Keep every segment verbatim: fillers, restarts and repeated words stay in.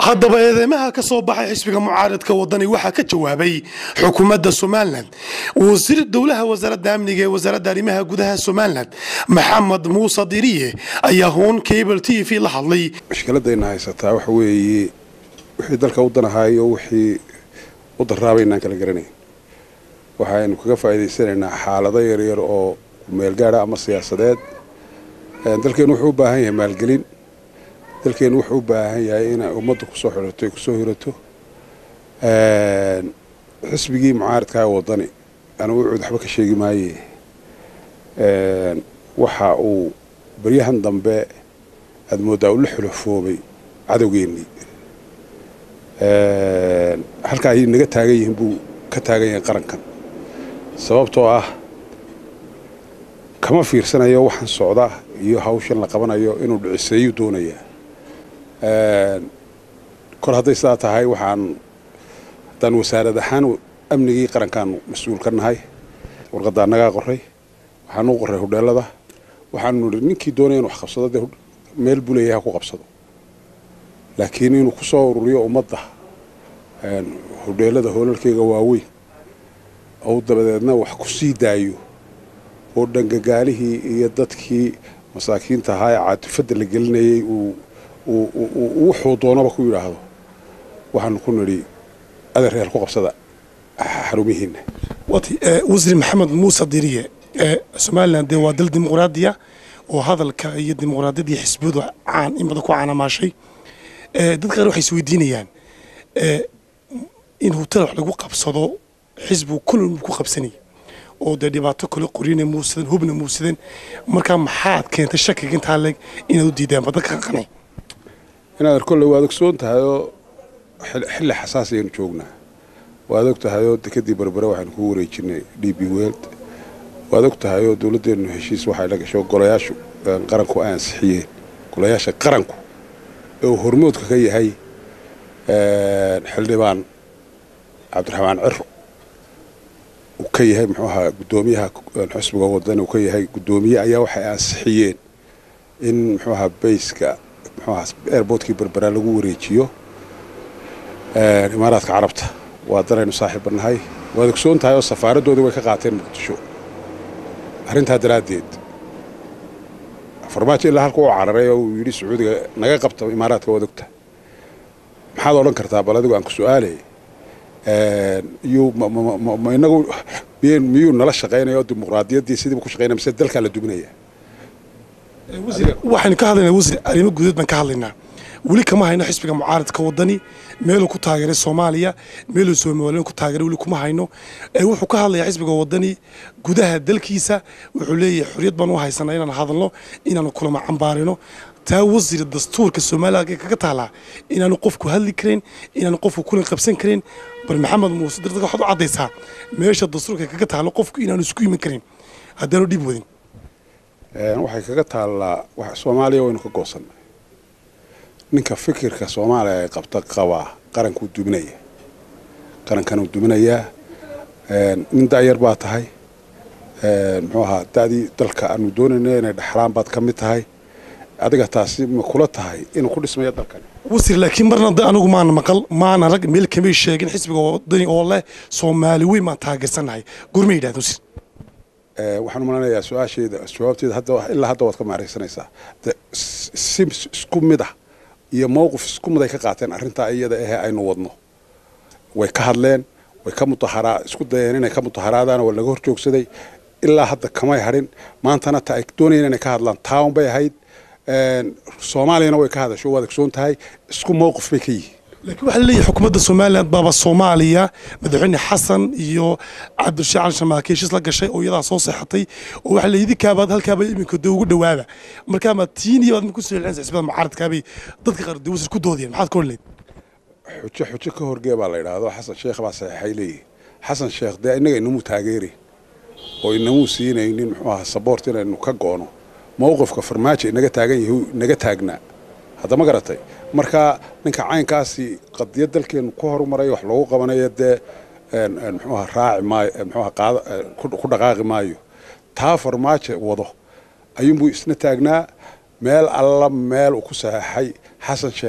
haddaba eedeymaha ka soo baxay xisbiga mucaaradka wadani waxaa ka jawaabay xukuumadda Somaliland wasiir dowlaha wasaaradda amniga ee wasaaradda arrimaha gudaha Somaliland Maxamed Muuse Diriye ayaa hoon cable T V la hadlay mushkiladayna haysataa waxa weeye wixii dalka u danahayo wixii u daraabayna kala garanay waxaanu kaga faa'iideysanaynaa xaalado yar yar oo meel gaar ah ama siyaasadeed dalkeenu wuxuu u baahan yahay maalgelin dalkeenu wuxuu u baahan yahay in ummaddu ku soo xirato ku soo hirato ee xisbigii mucaaradka wadani anu wuxuu waxba ka sheegi maayay ee waxa uu bariyahan dambe aad moodaa uu la xulufoobay cadowgeennii ee halka ay naga taagan yihiin buu ka taagan yahay qarankan sababtoo ah kama fiirsanayo waxaan socda iyo hawshan la qabanayo inuu dhiciseeyo doonaya ee kor haday saa tahay waxaan dan wasaaradda ahaan amnigii qarankan mas'uul ka nahay warqadda naga qoray waxaan u qoray hodheelada waxaan ninkii doonayay wax qabsado meel buleeyaha ku qabsado laakiin inuu ku soo ururiyo ummadda ee hodheelada hoolalkeega waaweyn oo dabadeedna wax ku sii daayo oo dhangagaalihii iyo dadkii masaakiinta ahaa ee caatufada la gelinayay uu uu wuxuu doonaba ku yiraahdo waxaan ku niri adeer ku qabsada xarumihiina wati wasiir Maxamed Muuse Diriye Somaliland waa dal dimuqraadiya oo hadalka iyo dimuqraadiyadda xisbiyadu caan in badan ku caanamaashay dadka qaar waxay isweydiinayaan in hotel wax lagu qabsado xisbu kullu ku qabsanay oo dhibaato kale qorina muusidan hubna muusidan marka maxaad keentay shakiga inta leeg inuu diidaan badalka qanay inaad arkool waad ogsoon tahay oo xilli xasaasi ah joognaa waad og tahay oo dekadii barbara waxaan ku wareejinay D B World waad og tahay oo dawladdeenu heshiis waxay la gashay golayaashu qaranku ansixiyeen golayaasha qaranku oo hormoodka ka yahay ee xildhibaan Cabdiraxmaan Cirro ka yahay muxuu ahaa gudoomiyaha xisbiga wadani ka yahay gudoomiye ayaa waxay ansixiyeen in muxuu ahaa bayska muxuu ahaa airportkii barbara lagu wareejiyo ee imaaraadka carabta waa dareen saaxiibanahay waad ogsoon tahay oo safaaradooda way ka qaateen muqdisho arrinta daraadeed farmaajo ilaa halka uu cararay oo uu yiri Sacuudiga naga qabta imaaraadka wada ogta maxaad oran kartaa bal adigu aan ku su'aalay ee iyo ma inagu been miyuu nala shaqeynayo dimuqraadiyaddii sidii ku shaqeynaa mise dalka la dubinaya wasiir waxaan ka hadlaynaa wasiir arrimo gudaheed baan ka hadlaynaa wali kama hayno xisbiga mucaaradka wadani meel ku taageeray Soomaaliya meel Somaliland ku taageeray wali kuma hayno ee wuxuu ka hadlayaa xisbiga wadani gudaha dalkiisa wuxuu leeyahay xuriyad baan u haysanaa inaan hadalno inaan kulama cambaarino taa wasiir dastuurka Soomaaliya kaga taala inaan qofku hadli karin inaan qofku kulan qabsan karin bal Maxamed Muuse Diriye waxa uu cadeysaa meesha dastuurka kaga taalo qofku inaan isku iman karin hadana dib wadin ee waxay kaga taala wax Soomaaliya waynu ka goosanay ninka fikirka Soomaaliya ay qabta qaba qaranku dubinaya qarankan uu dubinaya ee nin daayar baa tahay ee muxuu ahaa taadi dalka aanu doonayno inay dhaxlaan baad ka mid tahay adiga taasi ma kula tahay inuu ku dhismayo dalkan wasiir laakiin marna anigu maan maqal maana rag meel kama sheegin xisbiga wadani oo leh Soomaali way ma taageersanahay gurma yiraahdo wasiir ee waxaan u maleynayaa su'aasheeda jawaabteeda hadda ilaa hadda waad ka maareysanaysaa sim isku mid ah iyo mowqif isku mid ay ka qaateen arrinta iyada ah aynu wadno way ka hadleen way ka mutaharaa isku dayeen inay ka mutaharaadaan oo laga hor joogsaday ilaa hadda kama harin maantana ta ay doonayeen inay ka hadlaan town bay ahayd ee Soomaaliyana way ka hadasho waad ogsoon tahay isku mowqif bay ka yihiin laakiin waxa leeyahay xukuumadda Somaliland baba Soomaaliya madaxweyne Xasan iyo Cabdishaac Shamaakeysh la gashay oo iyada soo saxatay oo waxa leeyahay kaabaad halkaaba iminka ugu dhawaada marka ma tiiniyo aad ku soo celinaysaa xisbada mucaaradka bay dadka qaar dawsir ku doodeen maxaad ku leeyahay xujo xujo ka horgeey baa la yiraahdo Xasan Sheekh baa saxay leeyahay Xasan Sheekh de inaga inuu taageeri oo inuu siinaynin muxuu ahaa support inaynu ka goono mowqifka farmaajo inaga taagan yahay inaga taagnaa hadda ma garatay marka ninka caynkaasi qadiyad dalkeenu ku horumaray wax lagu qabanayo de een muxuu ahaa raaci maayo muxuu ahaa qaad ku dhaqaaqi maayo taa farmaajo wado ayuu isna taagnaa meel alla meel uu ku saxay Xasan Sheekh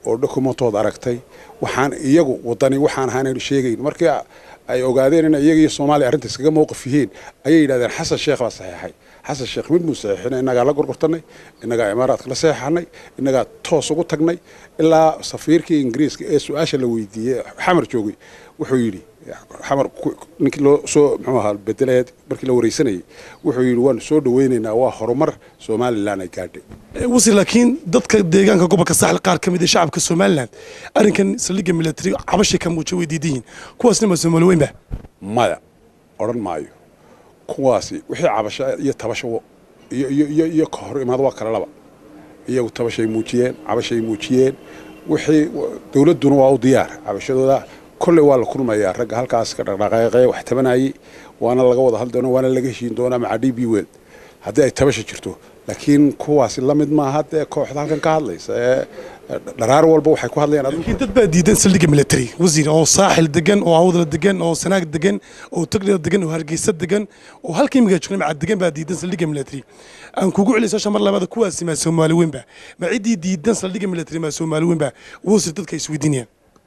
oo dokumentooda aragtay waxaan iyagu wadani waxaan ahayn sheegayn markii ay ogaadeen in iyaga Soomaaliya arrintaas kaga mowqif yihiin ayay yiraahdeen xasan sheekh baa saxiixay xasan sheekh mid musaxina inaga la gorgortanay inaga imaaraadka la saxiixanay inaga toos ugu tagnay ilaa safiirkii Ingiriiska ee su'aasha la weydiiyay xamar joogay wuxuu yiri xamar ninkii loo soo muxuu ahaa bedeleed markii la wareysanayay wuxuu yiri waan soo dhaweynaynaa waa horumar Somaliland ay gaadhay wasi laakiin dadka deegaanka gobolka Saaxil qaar kamid ah shacabka Somaliland arrinkan saldhigga military cabashay ka muujiyo weydiideen kuwaasna ma Somaliland ba maya oran maayo kuwaasi wixii cabasho iyo tabasho iyo iyo iyo ka hor imaad waa kala laba iyagu tabashay muujiyeen cabashay muujiyeen wixii dawladuna waa u diyaar cabashadooda كل والله كل ما يا رجع هالكاس كذا رقاقة واحتمناي وأنا لقى وضع هالدنا وأنا لقى شيء دونا مع دي بيول هذا يتبش شرته لكن كواس الله مد ما هذا كوح هذا كان كهاليس الرار والبو حيكون هذا يعني كنت تبدي دين سلك ملتري وزير أو ساحل دجن أو عوض الدجن أو سناك دجن أو تقرير الدجن وهرجيس الدجن وهالكيم جاتشون مع الدجن بدي دين سلك ملتري أن كوجو على ساشا مرة ما كواس ما سومالي وين با ما عدي دي دين سلك ملتري ما سومالي وين با وصلت كيس ودنيا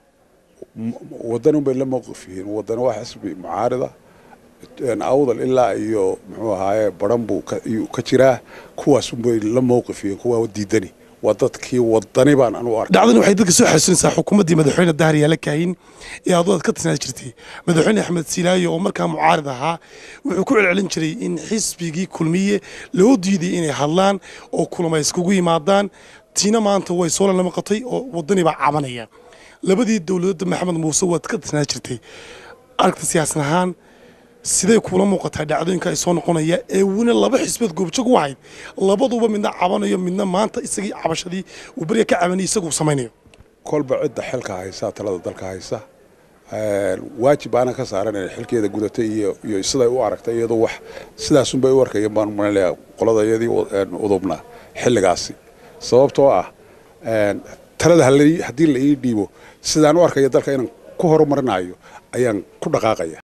ودنوا بين موقفين ودنوا حسب معارضة أن أوضل إلا يو هاي برامبو كتيرة كواس بين موقفين كوا وديدني ودتك ودني بان أنوار دعنا وحيدك سو حسن صح حكومة دي مدحوين الدهرية لكاين يا ضد كتسنا جرتي مدحوين أحمد سيلاي وعمر كان معارضة ها وكل العلن شري إن حسب يجي كل مية لو ديدي إني حلان أو كل ما يسكوي معدان تينا ما أنت ويصول لما قطي ودني بعمانية labadii dawladda maxamed muuse wad ka tasnaa jirtay aragta siyaasad ahaan sidee kula muuqataa dhacdooyinka ay soo noqonaya ee wuna laba xisbad goobjoog u ahayd labaduba midna cabanayo midna maanta isagii cabashadii uu bariga ka cabanay isagu samaynayo kolba cidda xilka haysa talada dalka haysa waajib ana ka saaran in xilkeeda gudatay iyo iyo sida ay u aragtay iyadoo wax sidaas un bay u arkayeen baan umaleeyaa qoladayadii udubna xilligaasi sababtoo ah talada hadii la ii dhiibo sidaan u arkay dalka inaan ku horumarinayo ayaan ku dhaqaaqaya